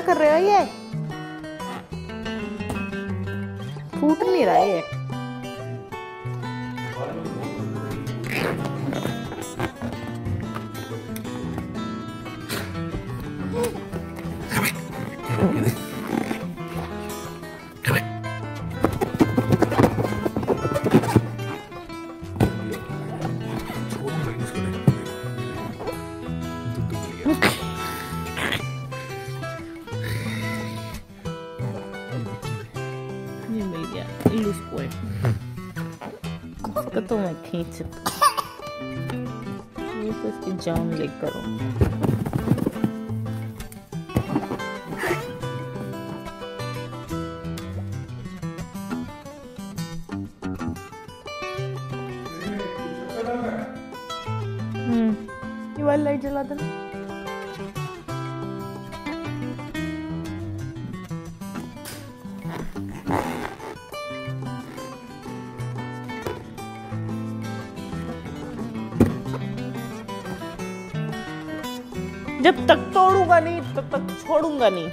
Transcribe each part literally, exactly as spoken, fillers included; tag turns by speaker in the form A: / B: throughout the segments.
A: कर रहे हो ये? फूट नहीं रहा ये। ये मिल गया लूज पॉइंट। इसको तो मैं खींच ये तो इसकी जान लेकर करूँ। हम्म ये वाली लाइट जला देना। जब तक तोड़ूंगा नहीं तब तक छोड़ूंगा नहीं।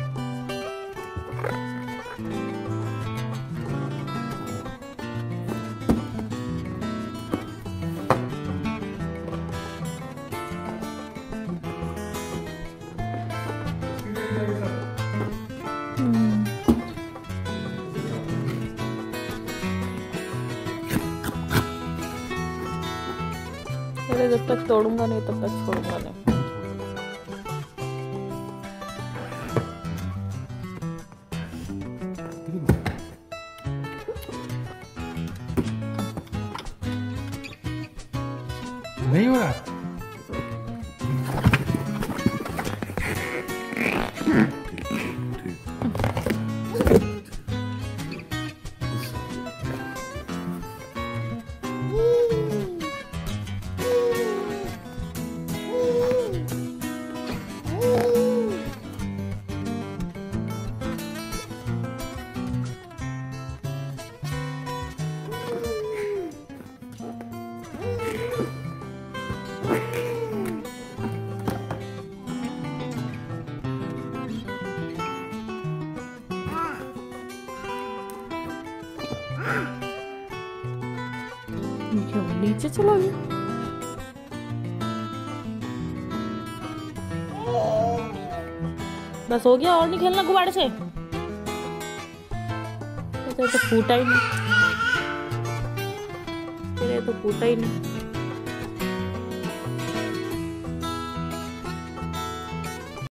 A: जब तक तोड़ूंगा नहीं तब तक छोड़ूंगा नहीं।
B: नहीं हो रहा। क्यों नीचे चला गया? बस हो गया और नहीं खेलना गुब्बारे से। तो फूटा ही नहीं, तेरे तो फूटा ही नहीं।